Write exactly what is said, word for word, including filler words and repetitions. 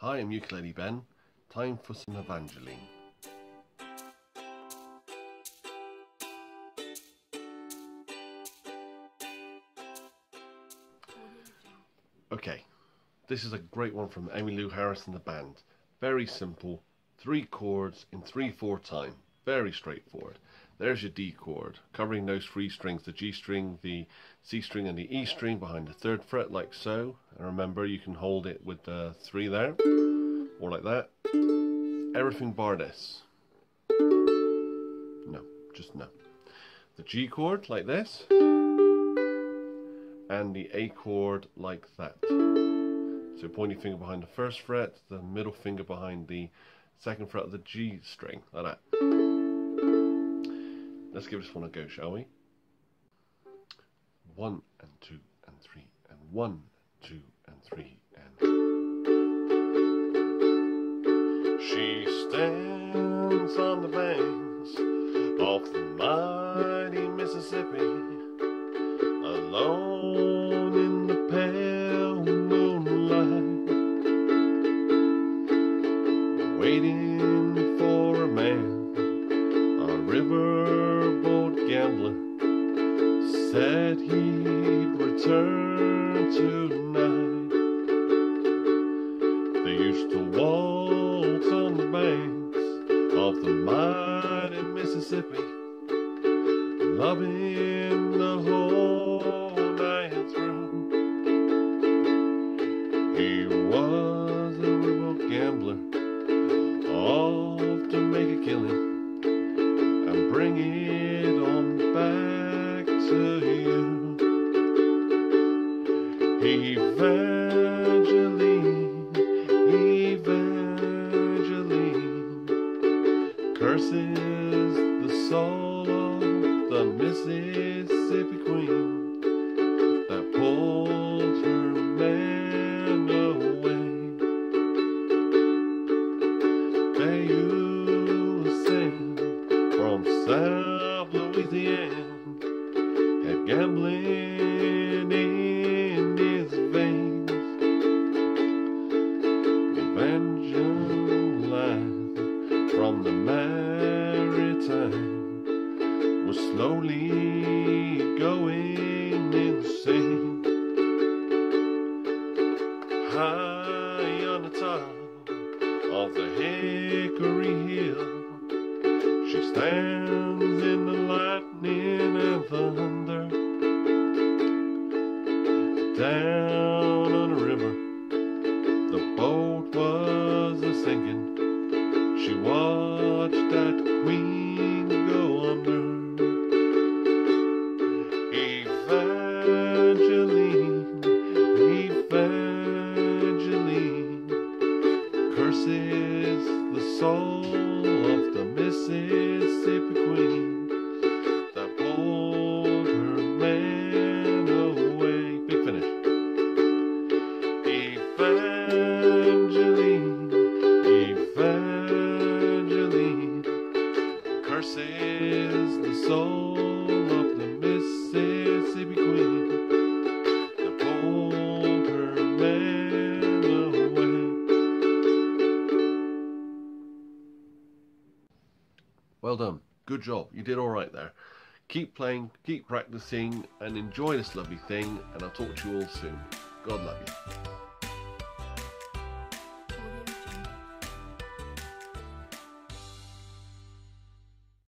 Hi, I'm Ukulele Ben. Time for some Evangeline. Okay, this is a great one from Emmylou Harris and the band. Very simple, three chords in three four time. Very straightforward. There's your D chord, covering those three strings, the G string, the C string and the E string behind the third fret, like so. And remember, you can hold it with the three there, or like that. Everything bar this. No, just no. The G chord, like this. And the A chord, like that. So pointing finger behind the first fret, the middle finger behind the second fret of the G string, like that. Let's give this one a go, shall we? One and two and three and one, two and three and... She stands on the banks of the mighty Mississippi, alone in the pale moonlight, waiting for a man, a riverboat gambler, said he'd return tonight. They used to waltz on the banks of the mighty Mississippi, loving the whole night through. He was a riverboat gambler, off to make a killing and bring it on back to you. Evangeline, Evangeline, curses the soul of the Mississippi Queen that pulled her man away. They used to sing from South Louisiana, had gambling in his veins. Evangeline from the Maritime was slowly going insane. High on the top of the Hickory Hill, she stands in the lightning and thunder. Down on the river, the boat was a-sinking. She watched that queen go under. Evangeline, Evangeline, curses the soul of the Mississippi Queen that pulled her man away. Big finish. Evangeline, Evangeline, curses the soul of the Mississippi Queen that pulled her man away. Well done. Good job. You did all right there. Keep playing, keep practicing, and enjoy this lovely thing, and I'll talk to you all soon. God love you.